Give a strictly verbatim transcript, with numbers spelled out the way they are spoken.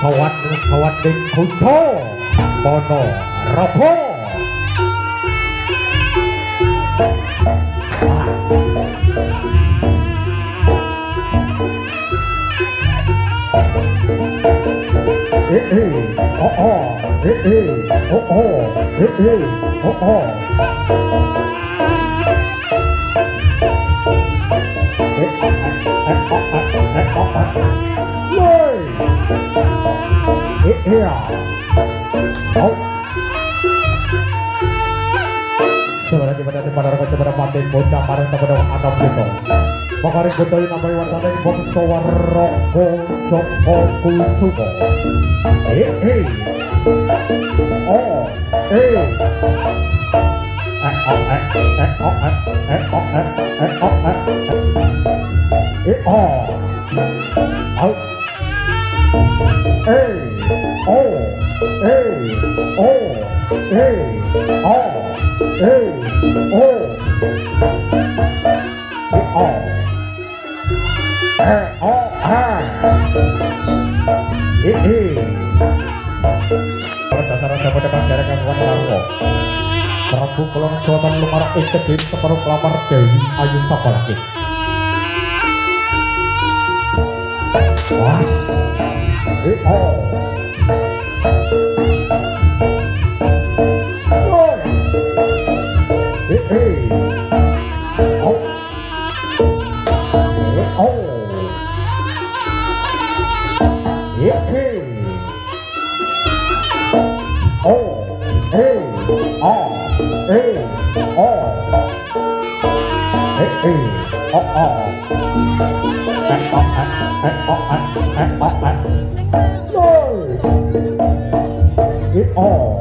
Sawading sawading kuto Pono Ropo Eh eh oh oh eh eh oh oh eh eh oh oh eh eh eh oh eh oh Yoi Eh iya Oh sebenarnya pada pada remaja pada mati bocah bareng kepada anak itu makari betul namanya wartane bangsa waroko joko kusumo eh eh oh eh eh oh eh eh oh eh eh oh eh eh oh eh eh oh oh eh oh eh oh eh oh eh oh oh eh oh ah eh pada dasarnya dapat dapat gangguan larang Prabu Kulon Selatan Lumara Ekedin separuh kelamar Dewi Ayu Sabalaki was eh oh Oh